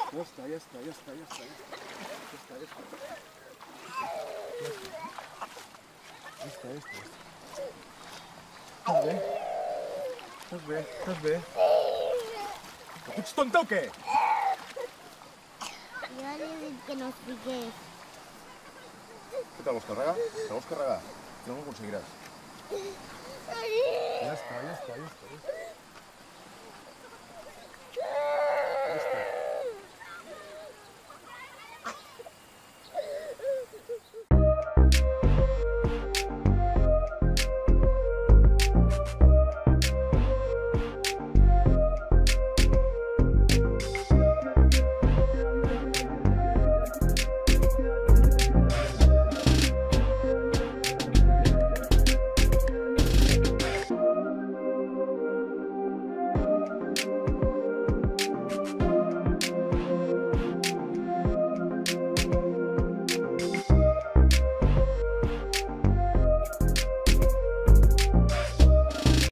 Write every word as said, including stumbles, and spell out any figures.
Ja està, ja està, ja està, ja està. Ja està, ja està. Ja està, ja està. Estàs bé? Estàs bé? Estàs bé? Que ets tonta o què? Jo li he dit que no es fiqués. Què te vols carregar? Te vols carregar? No ho aconseguiràs. Ja està, ja està, ja està.